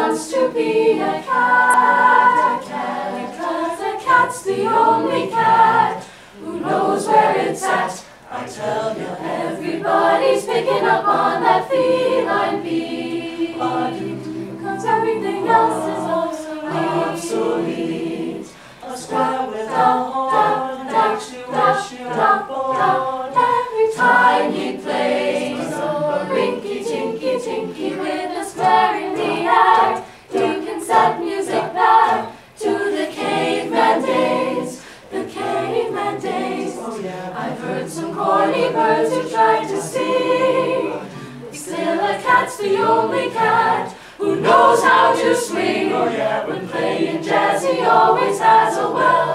wants to be a cat, because a cat's the only cat who knows where it's at. I tell you, everybody's picking up on that feline beat, cause everything else is obsolete. A square with a horn makes you wish you were born. Every time he plays a rinky-tinky-tinky with a square in the act, you can set music back to the caveman days, the caveman days. I've heard some corny birds who tried to sing, still a cat's the only cat who knows how to swing. When playing jazz he always has a well